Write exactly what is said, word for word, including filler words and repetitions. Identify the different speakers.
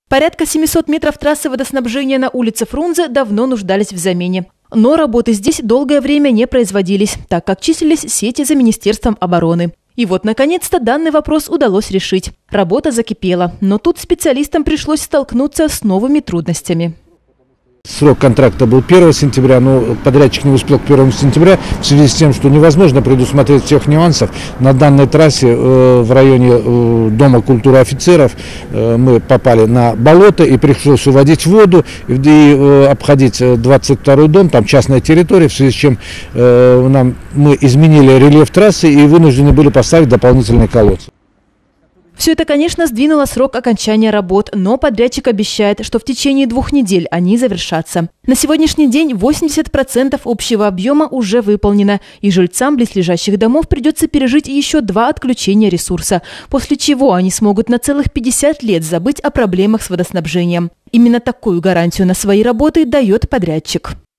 Speaker 1: Порядка семисот метров трассы водоснабжения на улице Фрунзе давно нуждались в замене. Но работы здесь долгое время не производились, так как числились сети за Министерством обороны. И вот, наконец-то, данный вопрос удалось решить. Работа закипела, но тут специалистам пришлось столкнуться с новыми трудностями.
Speaker 2: Срок контракта был первого сентября, но подрядчик не успел к первому сентября в связи с тем, что невозможно предусмотреть всех нюансов. На данной трассе э, в районе э, Дома культуры офицеров э, мы попали на болото и пришлось уводить воду и э, обходить двадцать второй дом, там частная территория, в связи с чем э, нам, мы изменили рельеф трассы и вынуждены были поставить дополнительные колодцы.
Speaker 1: Все это, конечно, сдвинуло срок окончания работ, но подрядчик обещает, что в течение двух недель они завершатся. На сегодняшний день восемьдесят процентов общего объема уже выполнено, и жильцам близлежащих домов придется пережить еще два отключения ресурса, после чего они смогут на целых пятьдесят лет забыть о проблемах с водоснабжением. Именно такую гарантию на свои работы дает подрядчик.